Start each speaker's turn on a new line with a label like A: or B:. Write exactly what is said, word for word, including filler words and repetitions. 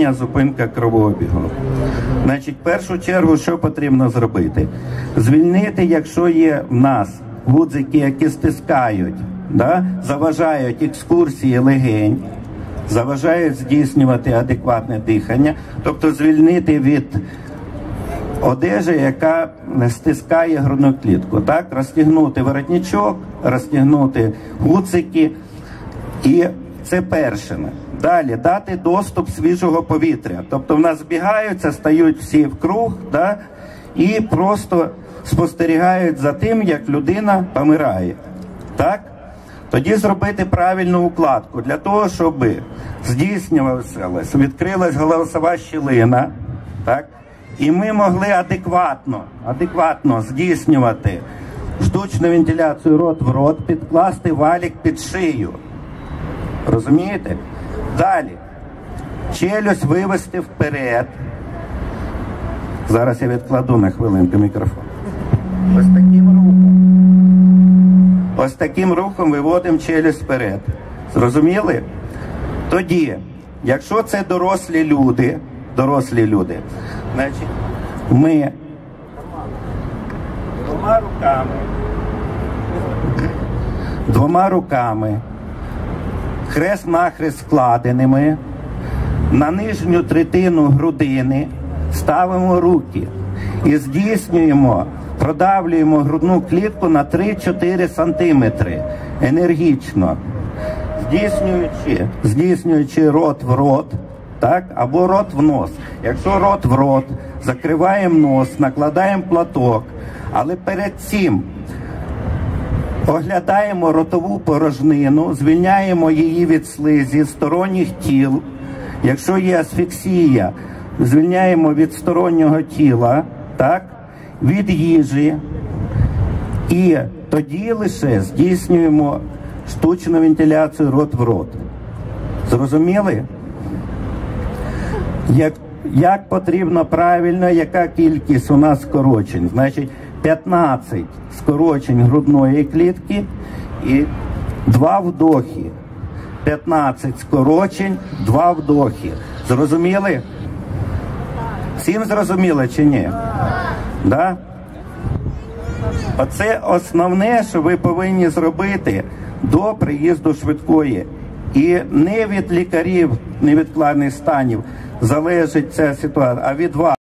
A: запалення, зупинка кровообігу. Значить, в першу чергу, що потрібно зробити? Звільнити, якщо є в нас гудзики, які стискають, да, заважають екскурсії легень, заважають здійснювати адекватне дихання, тобто звільнити від одежі, яка стискає грудну клітку. Так? Розтягнути воротничок, розтягнути гудзики, і це перше. Далі, дати доступ свіжого повітря. Тобто в нас збігаються, стають всі в круг, да? І просто спостерігають за тим, як людина помирає. Так? Тоді зробити правильну укладку для того, щоб здійснювалася, відкрилась голосова щілина, так? І ми могли адекватно, адекватно здійснювати штучну вентиляцію рот в рот, підкласти валік під шию. Розумієте? Далі. Челюсть вивести вперед. Зараз я відкладу на хвилинку мікрофон. Ось таким рухом. Ось таким рухом виводимо челюсть вперед. Зрозуміли? Тоді, якщо це дорослі люди, дорослі люди, значить, ми двома руками, двома руками, хрест-нахрест складеними, на нижню третину грудини ставимо руки і здійснюємо, продавлюємо грудну клітку на три-чотири сантиметри енергічно, здійснюючи, здійснюючи рот в рот, так, або рот в нос. Якщо рот в рот, закриваємо нос, накладаємо платок, але перед цим оглядаємо ротову порожнину, звільняємо її від слизі, сторонніх тіл. Якщо є асфіксія, звільняємо від стороннього тіла, так, від їжі. І тоді лише здійснюємо штучну вентиляцію рот в рот. Зрозуміли? Як, як потрібно правильно, яка кількість у нас скорочень? Значить, п'ятнадцять скорочень грудної клітки і два вдохи. п'ятнадцять скорочень, два вдохи. Зрозуміли? Всім зрозуміло чи ні? Да? Оце основне, що ви повинні зробити до приїзду швидкої. І не від лікарів невідкладних станів залежить ця ситуація, а від вас.